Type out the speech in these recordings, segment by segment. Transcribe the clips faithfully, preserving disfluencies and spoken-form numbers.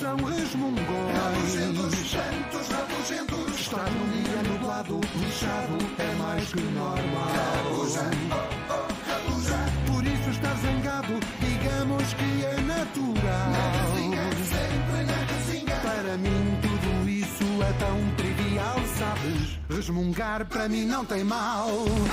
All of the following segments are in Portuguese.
são resmungões. Rabugentos, santos, rabugentos. Estar num dia nublado, lixado, é mais que normal. Rabuja, oh, oh, rabuja. Por isso estar zangado, digamos que é natural. Na casinha, sempre na casinha. Para mim tudo isso é tão trivial, sabes? Resmungar para mim não tem mal.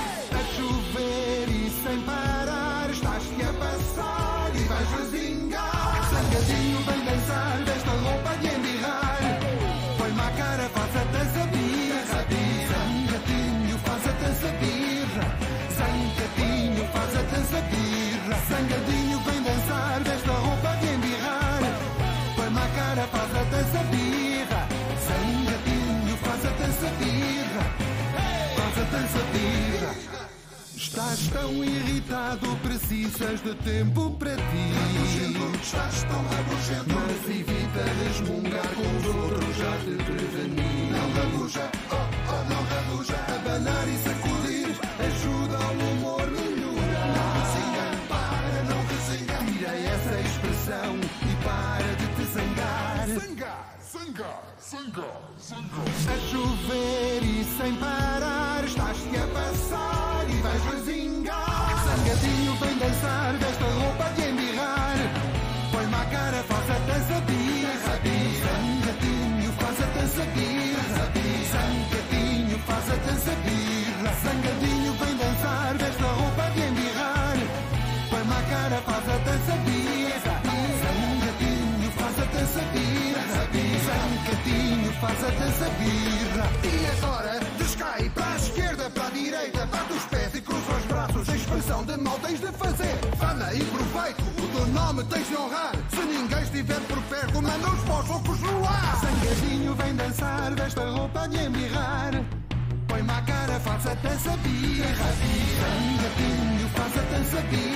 A chover e sem parar, estás-te a passar e vais resingar. Zangadinho vem dançar, desta roupa de embirrar. Põe-me à cara, faz a dança birra. Zangadinho faz a dança birra. Zangadinho faz a dança birra. Zangadinho vem dançar, desta roupa de embirrar. Põe-me à cara, faz a dança birra. Zangadinho faz a dança birra. Faz a dança birra. Estás tão irritado, precisas de tempo para ti. Rabugento, estás tão rabugento. Mas evita resmungar com os outros, já te preveni. Não rabuja, oh, oh, não rabuja. Abanar e sacudir ajuda ao humor melhorar. Não resinga, para, não resinga. Tira essa expressão e para de te zangar. Zangar, zangar, zangar, zangar. A chover e sem parar, estás-te a passar e vais resingar. Zangadinho vem dançar, desta roupa de embirrar. Põe-me à cara, faz a dança birra. Zangadinho faz a dança birra. Zangadinho faz a dança birra. Zangadinho vem dançar, desta roupa de embirrar. Põe-me à cara, faz a dança birra. Zangadinho faz a dança birra. Zangadinho faz a dança birra. E agora descai para a esquerda, para a direita, bate os pés e cruza os braços. A expressão de mal tens de fazer, fama e proveito. O teu nome tens de honrar. Se ninguém estiver por perto, manda os fósforos no ar. Zangadinho vem dançar, desta roupa de embirrar. Põe-me à cara, faz a dança birra. Zangadinho faz a dança birra.